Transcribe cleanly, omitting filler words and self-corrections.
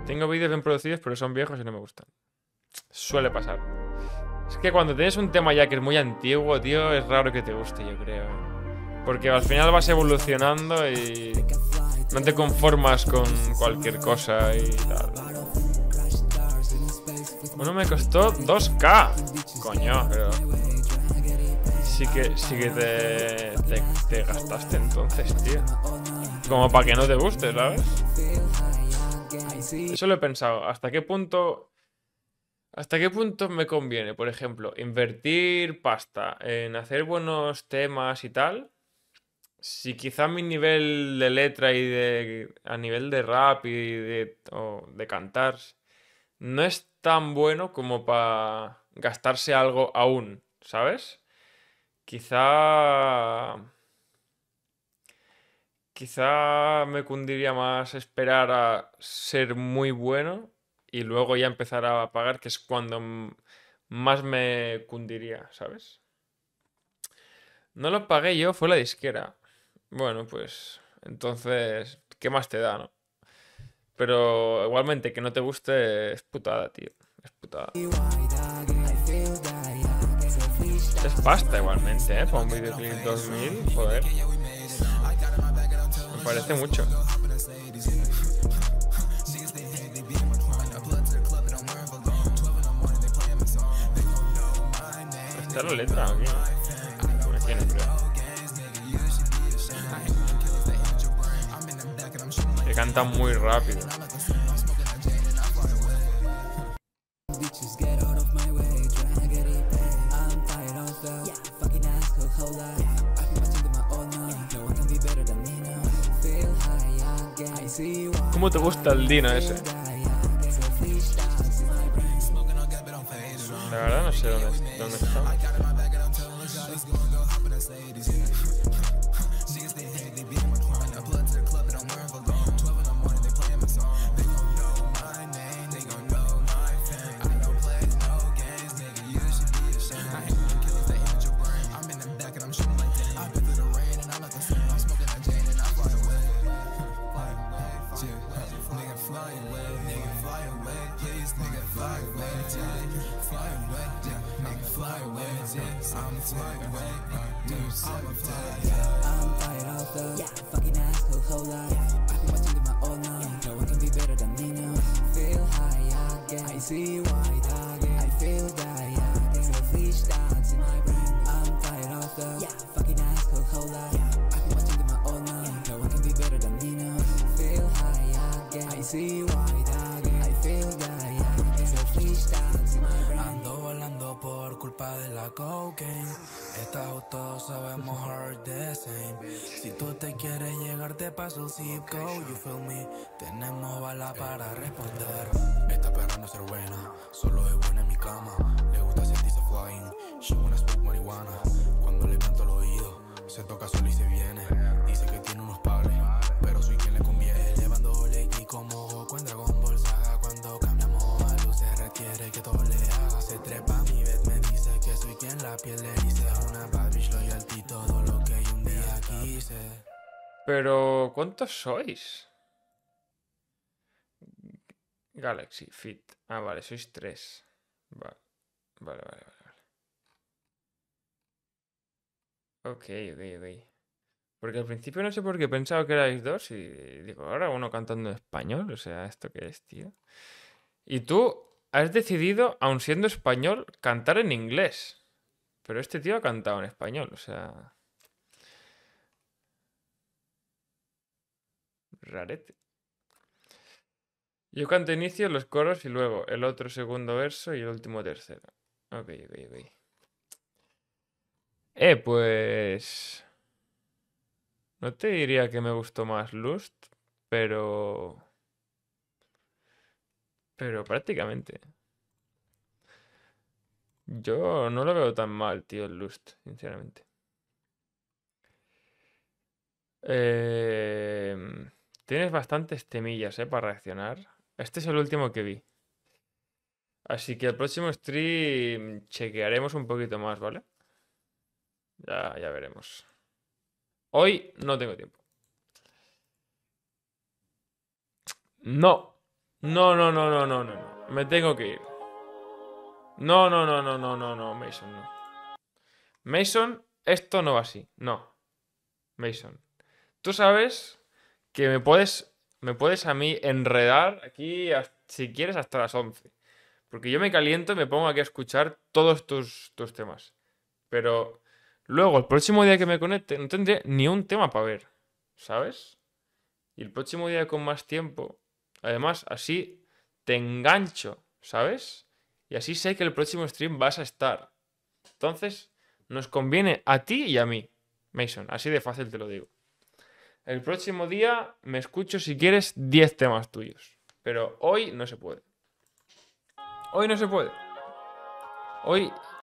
Tengo vídeos bien producidos, pero son viejos y no me gustan. Suele pasar. Es que cuando tienes un tema ya que es muy antiguo, tío, es raro que te guste, yo creo. Porque al final vas evolucionando y no te conformas con cualquier cosa y tal. Uno me costó 2K. Coño, pero... Sí que te gastaste entonces, tío. Como para que no te guste, ¿sabes? Eso lo he pensado. ¿Hasta qué punto me conviene, por ejemplo, invertir pasta en hacer buenos temas y tal? Si quizá mi nivel de letra y a nivel de rap o de cantar no es tan bueno como para gastarse algo aún, ¿sabes? Quizá Quizá me cundiría más esperar a ser muy bueno y luego ya empezar a pagar, que es cuando más me cundiría, ¿sabes? No lo pagué yo, fue la disquera. Bueno, pues entonces, ¿qué más te da, no? Pero igualmente que no te guste es putada, tío. Es putada. Es pasta igualmente, ¿eh? Para un videoclip 2000, joder. Me parece mucho. Está la letra aquí, ¿no? Me tiene, creo. Que canta muy rápido. ¿Cómo te gusta el Dino ese? La verdad no sé dónde está. Ando volando por culpa de la cocaine. Estamos todos sabemos hard the same. Si tú te quieres llegar te paso el zip code. You feel me? Tenemos bala para responder. Esta perra no es ser buena, solo es buena en mi cama. Le gusta sentirse flying. She wanna smoke marihuana. Cuando le canto al oído, se toca solo y se viene. Dice que tiene unos pables, pero soy quien le conviene. Llevándole aquí como Goku en Dragon Ball Saga. Cuando cambiamos a luz se requiere que todo le haga. Se trepa mi vez, me dice que soy quien la piel le dice. Una bad bitch loyalty, todo lo que un día quise. Pero, ¿cuántos sois? Galaxy Fit. Ah, vale, sois 3. Vale, vale. Ok. Porque al principio no sé por qué pensaba que erais dos y digo, ahora uno cantando en español, o sea, ¿esto qué es, tío? Y tú has decidido, aun siendo español, cantar en inglés. Pero este tío ha cantado en español, o sea, rarete. Yo canto inicio, los coros y luego el otro segundo verso y el último tercero. Ok. Pues... No te diría que me gustó más Lust, pero... Pero prácticamente. Yo no lo veo tan mal, tío, el Lust, sinceramente. Tienes bastantes temillas, para reaccionar. Este es el último que vi. Así que el próximo stream chequearemos un poquito más, ¿vale? Ya veremos. Hoy no tengo tiempo. No, No, no, no, no, no, no, no. Me tengo que ir. No, no, no, no, no, no, no, Mason, no. Mason, esto no va así. No, Mason. Tú sabes que me puedes a mí enredar aquí, si quieres, hasta las 11. Porque yo me caliento y me pongo aquí a escuchar todos tus temas. Pero luego, el próximo día que me conecte, no tendré ni un tema para ver. ¿Sabes? Y el próximo día con más tiempo, además, así te engancho, ¿sabes? Y así sé que el próximo stream vas a estar. Entonces, nos conviene a ti y a mí, Mason. Así de fácil te lo digo. El próximo día me escucho si quieres 10 temas tuyos. Pero hoy no se puede. Hoy no se puede. Hoy